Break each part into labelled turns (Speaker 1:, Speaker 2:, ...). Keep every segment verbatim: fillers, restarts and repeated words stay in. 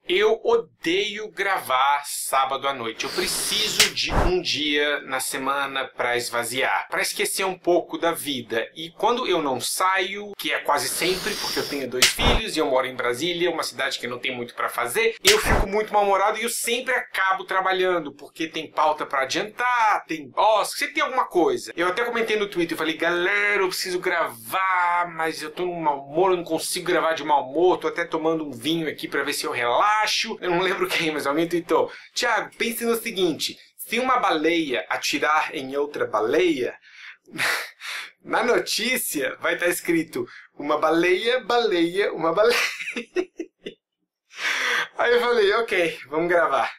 Speaker 1: Eu odeio gravar sábado à noite. Eu preciso de um dia na semana para esvaziar, para esquecer um pouco da vida. E quando eu não saio, que é quase sempre, porque eu tenho dois filhos e eu moro em Brasília, uma cidade que não tem muito para fazer, eu fico muito mal-humorado e eu sempre acabo trabalhando, porque tem pauta para adiantar, tem boss, sempre tem alguma coisa. Eu até comentei no Twitter, eu falei, galera, eu preciso gravar, mas eu tô num mau humor, eu não consigo gravar de mau humor, tô até tomando um vinho aqui para ver se eu relaxo. Eu não lembro quem, mas alguém tweetou. Tiago, pense no seguinte, se uma baleia atirar em outra baleia, na notícia vai estar escrito uma baleia, baleia, uma baleia. Aí eu falei, ok, vamos gravar.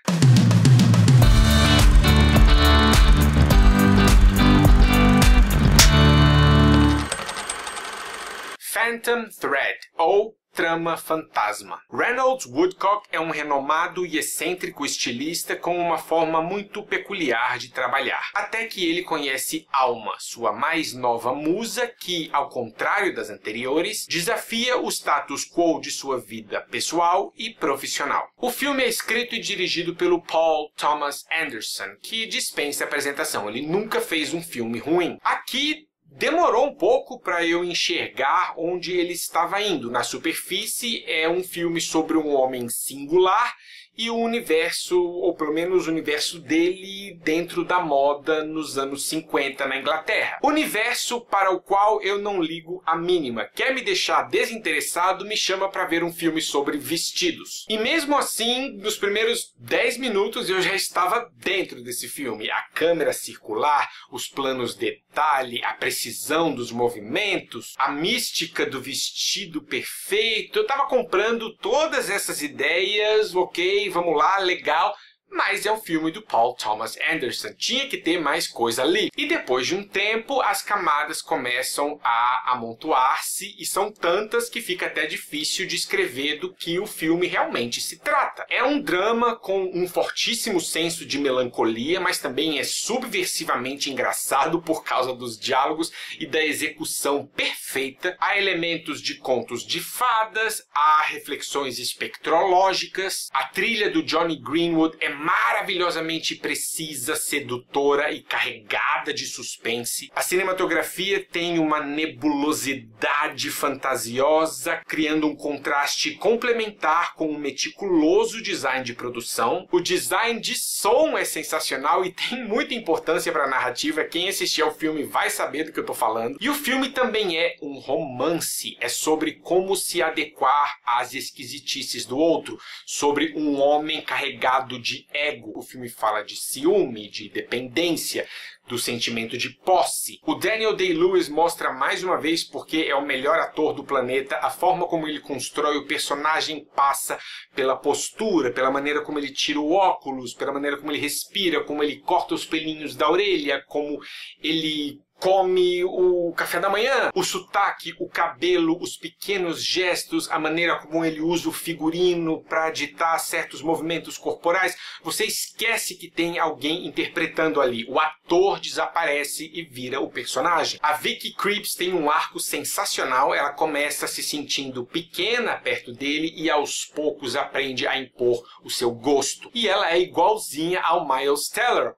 Speaker 1: Phantom Thread, ou Trama Fantasma. Reynolds Woodcock é um renomado e excêntrico estilista com uma forma muito peculiar de trabalhar. Até que ele conhece Alma, sua mais nova musa que, ao contrário das anteriores, desafia o status quo de sua vida pessoal e profissional. O filme é escrito e dirigido pelo Paul Thomas Anderson, que dispensa apresentação. Ele nunca fez um filme ruim. Aqui, demorou um pouco para eu enxergar onde ele estava indo. Na superfície, é um filme sobre um homem singular e o universo, ou pelo menos o universo dele, dentro da moda nos anos cinquenta na Inglaterra. Universo para o qual eu não ligo a mínima. Quer me deixar desinteressado, me chama para ver um filme sobre vestidos. E mesmo assim, nos primeiros dez minutos eu já estava dentro desse filme. A câmera circular, os planos detalhe, a precisão dos movimentos, a mística do vestido perfeito. Eu estava comprando todas essas ideias, ok, vamos lá, legal, mas é um filme do Paul Thomas Anderson, tinha que ter mais coisa ali. E depois de um tempo, as camadas começam a amontoar-se e são tantas que fica até difícil de escrever do que o filme realmente se trata. É um drama com um fortíssimo senso de melancolia, mas também é subversivamente engraçado por causa dos diálogos e da execução perfeita. Há elementos de contos de fadas, há reflexões espectrológicas, a trilha do Jonny Greenwood é maravilhosamente precisa, sedutora e carregada de suspense. A cinematografia tem uma nebulosidade fantasiosa, criando um contraste complementar com um meticuloso design de produção. O design de som é sensacional e tem muita importância para a narrativa. Quem assistir ao filme vai saber do que eu estou falando. E o filme também é um romance. É sobre como se adequar às esquisitices do outro, sobre um homem carregado de ego. O filme fala de ciúme, de dependência, do sentimento de posse. O Daniel Day-Lewis mostra mais uma vez porque é o melhor ator do planeta, a forma como ele constrói o personagem passa pela postura, pela maneira como ele tira o óculos, pela maneira como ele respira, como ele corta os pelinhos da orelha, como ele come o café da manhã, o sotaque, o cabelo, os pequenos gestos, a maneira como ele usa o figurino para ditar certos movimentos corporais. Você esquece que tem alguém interpretando ali. O ator desaparece e vira o personagem. A Vicky Krieps tem um arco sensacional. Ela começa se sentindo pequena perto dele e aos poucos aprende a impor o seu gosto. E ela é igualzinha ao Miles Teller.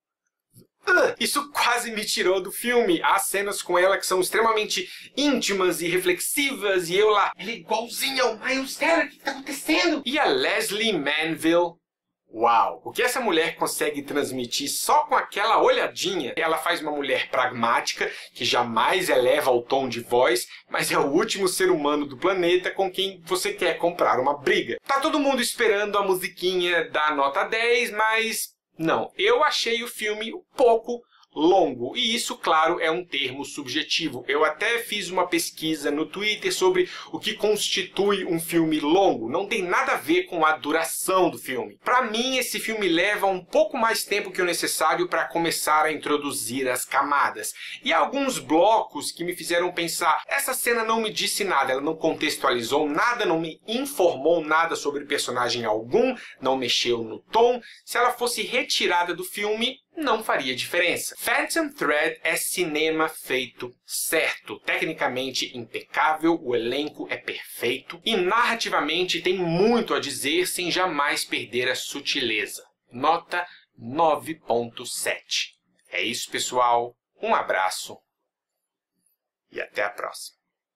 Speaker 1: Isso quase me tirou do filme. Há cenas com ela que são extremamente íntimas e reflexivas e eu lá, ela é igualzinha ao Miles Teller, o que está acontecendo? E a Lesley Manville, uau! O que essa mulher consegue transmitir só com aquela olhadinha? Ela faz uma mulher pragmática, que jamais eleva o tom de voz, mas é o último ser humano do planeta com quem você quer comprar uma briga. Tá todo mundo esperando a musiquinha da nota dez, mas não, eu achei o filme um pouco longo, e isso, claro, é um termo subjetivo. Eu até fiz uma pesquisa no Twitter sobre o que constitui um filme longo. Não tem nada a ver com a duração do filme. Para mim, esse filme leva um pouco mais tempo que o necessário para começar a introduzir as camadas. E há alguns blocos que me fizeram pensar, essa cena não me disse nada, ela não contextualizou nada, não me informou nada sobre personagem algum, não mexeu no tom. Se ela fosse retirada do filme, não faria diferença. Phantom Thread é cinema feito certo, tecnicamente impecável, o elenco é perfeito e narrativamente tem muito a dizer sem jamais perder a sutileza. Nota nove ponto sete. É isso, pessoal. Um abraço e até a próxima.